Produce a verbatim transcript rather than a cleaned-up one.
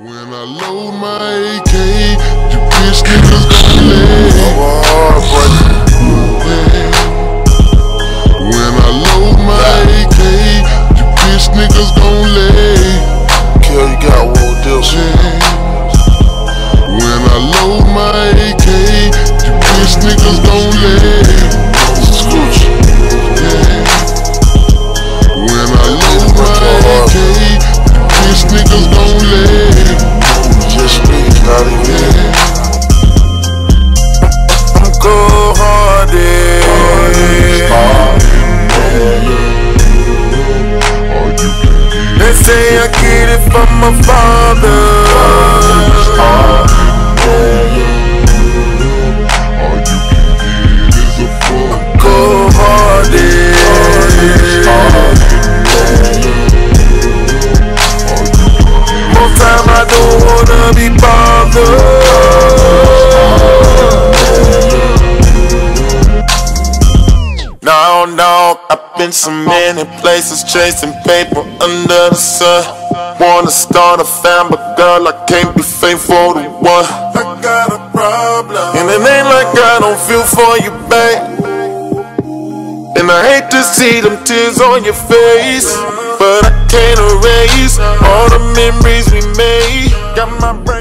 When I load my A K, you bitch niggas gon' lay. When I load my A K, you bitch niggas gon' lay. Kill, you got one deal. When I load my A K, you bitch niggas gon' lay. When I load my A K, you bitch niggas gon' lay. Just me, not even. I'm cold-hearted. They say I get it from my father. I'm cold-hearted. Most time I don't wanna be bothered. No, no, I've been so many places chasing paper under the sun. Wanna start a family, but girl, I can't be faithful to one. I got a problem, and it ain't like I don't feel for you, babe. And I hate to see them tears on your face, but I can't erase all the memories we made. Got my